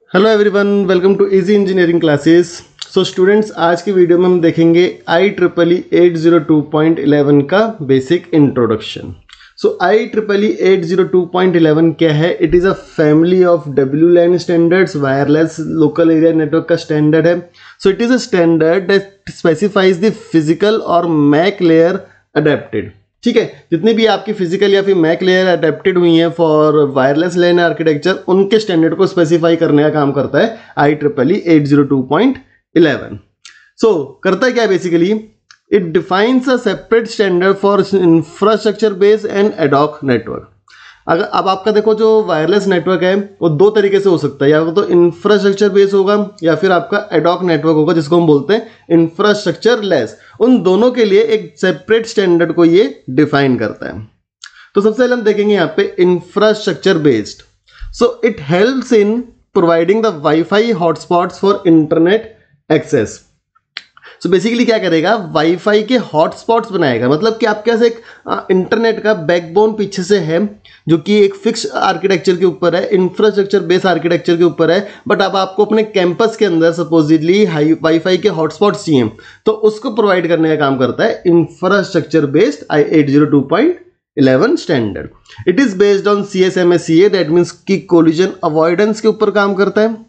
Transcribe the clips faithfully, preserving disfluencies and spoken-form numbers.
Hello everyone, welcome to easy engineering classes. So students, आज की video में हम देखेंगे I triple E eight zero two point eleven का basic introduction. So I triple E eight zero two point eleven क्या है? It is a family of W LAN standards, wireless local area network का standard है। So it is a standard that specifies the physical और MAC layer adapted. ठीक है, जितनी भी आपकी फिजिकल या फिर मैक लेयर अडेप्टेड हुई हैं फॉर वायरलेस लैन आर्किटेक्चर, उनके स्टैंडर्ड को स्पेसिफाई करने का काम करता है I triple E eight zero two point eleven. So करता क्या है basically? It defines a separate standard for infrastructure based and ad hoc network. अगर अब आपका देखो, जो वायरलेस नेटवर्क है वो दो तरीके से हो सकता है, या तो इंफ्रास्ट्रक्चर बेस होगा या फिर आपका एडॉक नेटवर्क होगा, जिसको हम बोलते हैं इंफ्रास्ट्रक्चर लेस। उन दोनों के लिए एक सेपरेट स्टैंडर्ड को ये डिफाइन करता है। तो सबसे पहले हम देखेंगे यहाँ पे infrastructure based. So it helps in providing the wifi hotspots for internet access. So basically क्या करेगा? वाईफाई के हॉटस्पॉट्स बनाएगा। मतलब कि आपके पास एक इंटरनेट का बैकबोन पीछे से है, जो कि एक फिक्स आर्किटेक्चर के ऊपर है, इंफ्रास्ट्रक्चर बेस आर्किटेक्चर के ऊपर है। बट अब आपको अपने कैंपस के अंदर सपोजिटली हाई वाईफाई के हॉटस्पॉट्स चाहिए, तो उसको प्रोवाइड करने का काम करता है infrastructure based I eight zero two point eleven standard. It is based on C S M A C A, that means कि कोलिजन अवॉइडेंस के ऊपर काम करता है।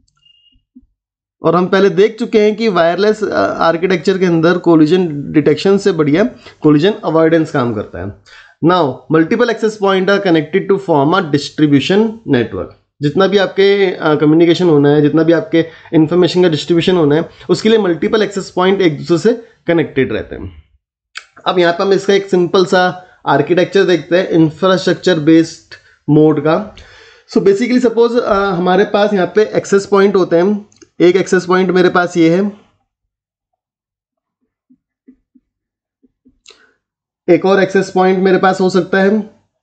और हम पहले देख चुके हैं कि वायरलेस आर्किटेक्चर के अंदर कोलिजन डिटेक्शन से बढ़िया कोलिजन अवॉइडेंस काम करता है। Now multiple access point are connected to form a distribution network. जितना भी आपके कम्युनिकेशन uh, होना है, जितना भी आपके इंफॉर्मेशन का डिस्ट्रीब्यूशन होना है, उसके लिए मल्टीपल एक्सेस पॉइंट एक दूसरे से कनेक्टेड रहते हैं। अब यहाँ पर हम इसका एक सिंपल सा आर्किटेक्चर देखते हैं इंफ्रास्ट्रक्चर बेस्ड मोड का। सो बेसिकली सपोज हमारे पास यहाँ पे एक्सेस पॉइंट होते हैं। एक एक्सेस पॉइंट मेरे पास ये है, एक और एक्सेस पॉइंट मेरे पास हो सकता है,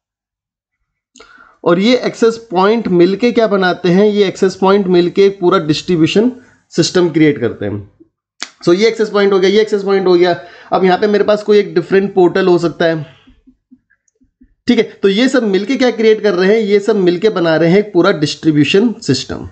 और ये एक्सेस पॉइंट मिलके क्या बनाते हैं? ये एक्सेस पॉइंट मिलके एक पूरा डिस्ट्रीब्यूशन सिस्टम क्रिएट करते हैं। सो so, ये एक्सेस पॉइंट हो गया, ये एक्सेस पॉइंट हो गया। अब यहां पे मेरे पास कोई एक डिफरेंट पोर्टल हो सकता है। ठीक है, तो ये सब मिलके क्या क्रिएट कर रहे हैं? ये सब मिलके बना रहे हैं एक पूरा distribution system.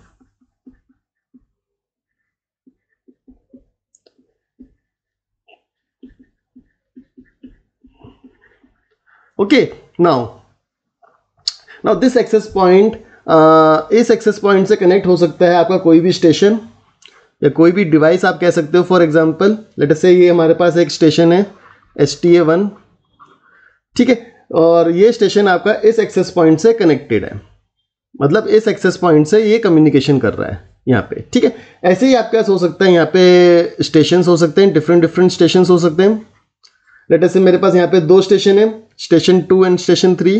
Okay, now now this access point, इस एक्सेस पॉइंट से कनेक्ट हो सकता है आपका कोई भी स्टेशन या कोई भी डिवाइस आप कह सकते हो। फॉर एग्जांपल लेट अस से ये हमारे पास एक स्टेशन है एस टी ए वन, ठीक है, और ये स्टेशन आपका इस एक्सेस पॉइंट से कनेक्टेड है। मतलब इस एक्सेस पॉइंट से ये कम्युनिकेशन कर रहा है यहाँ पे। ठीक है, ऐसे ही आपके पास हो सकता है, यहाँ पे स्टेशन हो सकते हैं, डिफरेंट डिफरेंट स्टेशन हो सकते हैं। लेट अस से मेरे पास यहाँ पे दो स्टेशन है, station two and station three.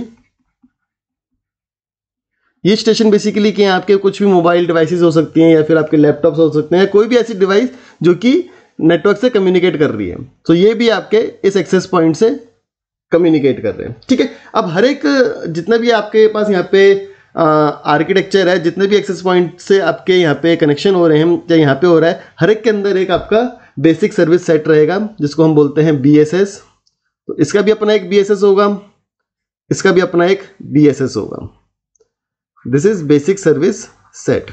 ये स्टेशन बेसिकली क्या, आपके कुछ भी मोबाइल डिवाइसेस हो सकती हैं, या फिर आपके लैपटॉप्स हो सकते हैं, कोई भी ऐसी डिवाइस जो कि नेटवर्क से कम्युनिकेट कर रही है। तो ये भी आपके इस एक्सेस पॉइंट से कम्युनिकेट कर रहे हैं। ठीक है, अब हर एक जितना भी आपके पास यहाँ पे आर्किटेक्चर है, जितने भी एक्सेस पॉइंट से आपके यहाँ पे कनेक्शन हो रहे हैं या यहाँ पे हो रहा है, हर एक के अंदर एक आपका बेसिक सर्विस सेट रहेगा, जिसको हम बोलते हैं बी एस एस। तो इसका भी अपना एक बी एस एस होगा, इसका भी अपना एक बी एस एस होगा। This is basic service set.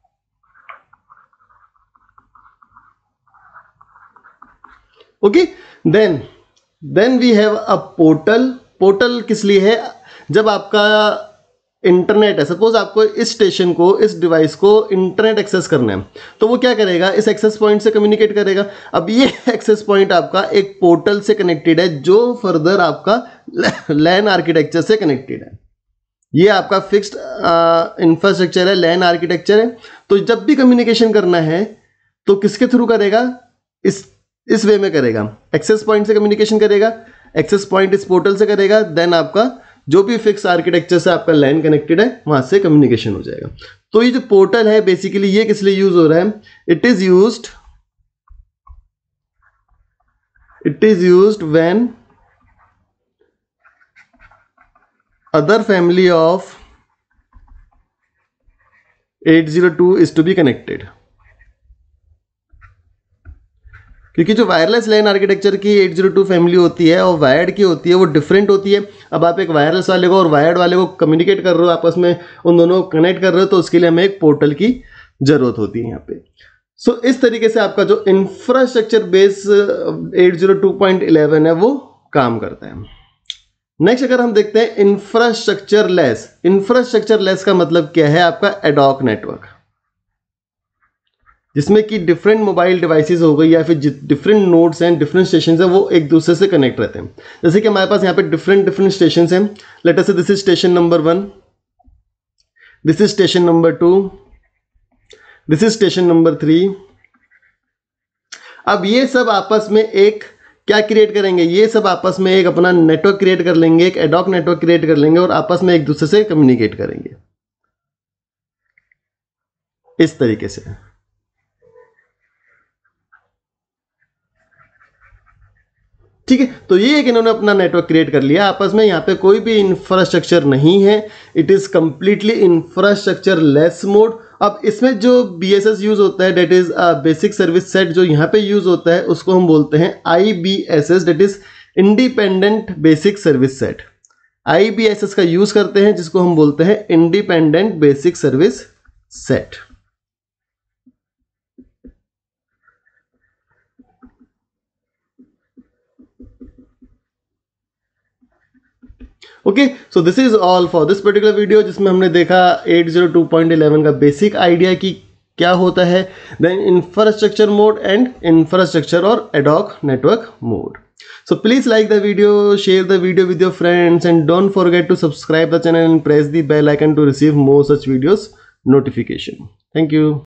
Okay, then then we have a portal. Portal किस लिए है? जब आपका इंटरनेट है, सपोज आपको इस स्टेशन को, इस डिवाइस को इंटरनेट एक्सेस करना है, तो वो क्या करेगा? इस एक्सेस पॉइंट से कम्युनिकेट करेगा। अब ये एक्सेस पॉइंट आपका एक पोर्टल से कनेक्टेड है, जो फर्दर आपका लैन आर्किटेक्चर से कनेक्टेड है। ये आपका फिक्स्ड इंफ्रास्ट्रक्चर है, लैन आर्किटेक्चर है। तो जब भी कम्युनिकेशन करना है तो किसके थ्रू करेगा? इस इस वे में करेगा, एक्सेस पॉइंट से कम्युनिकेशन करेगा, एक्सेस पॉइंट इस पोर्टल से करेगा, देन आपका जो भी फिक्स आर्किटेक्चर से आपका लैन कनेक्टेड है वहां से कम्युनिकेशन हो जाएगा। तो ये जो पोर्टल है बेसिकली ये किस लिए यूज हो रहा है? It is used it is used when other family of eight zero two is to be connected. क्योंकि जो वायरलेस लैन आर्किटेक्चर की एट ज़ीरो टू फैमिली होती है और वायर्ड की होती है वो डिफरेंट होती है। अब आप एक वायरलेस वाले को और वायर्ड वाले को कम्युनिकेट कर रहे हो, आपस में उन दोनों को कनेक्ट कर रहे हो, तो उसके लिए हमें एक पोर्टल की जरूरत होती है यहाँ पे। सो so, इस तरीके से आपका जो infrastructure base eight zero two point eleven है वो काम करता है। नेक्स्ट अगर हम देखते हैं इंफ्रास्ट्रक्चर लेस, इंफ्रास्ट्रक्चर लेस का मतलब क्या है, आपका एडॉक नेटवर्क, जिसमें कि डिफरेंट मोबाइल डिवाइसेस हो गई या फिर डिफरेंट नोड्स हैं, डिफरेंट स्टेशन हैं, वो एक दूसरे से कनेक्ट रहते हैं। जैसे कि हमारे पास यहाँ पे डिफरेंट डिफरेंट स्टेशन हैं। Let us say this is station number one, this is station number two, this is station number three. अब ये सब आपस में एक क्या क्रिएट करेंगे, ये सब आपस में एक अपना नेटवर्क क्रिएट कर लेंगे, एक एडॉक नेटवर्क क्रिएट कर लेंगे और आपस में एक दूसरे से कम्युनिकेट करेंगे इस तरीके से। ठीक है, तो ये एक इन्होंने अपना नेटवर्क क्रिएट कर लिया आपस में। यहाँ पे कोई भी इंफ्रास्ट्रक्चर नहीं है, it is completely infrastructure less mode. अब इसमें जो बी एस एस यूज होता है, that is basic service set, जो यहाँ पे यूज होता है उसको हम बोलते हैं I B S S, that is independent basic service set. I B S S का यूज करते हैं जिसको हम बोलते हैं independent basic service set. Okay, so this is all for this particular video, जिसमें हमने देखा eight zero two point eleven का बेसिक आइडिया कि क्या होता है, then infrastructure mode and infrastructure और ad hoc network mode. So please like the video, share the video with your friends, and don't forget to subscribe the channel and press the bell icon to receive more such videos notification. Thank you.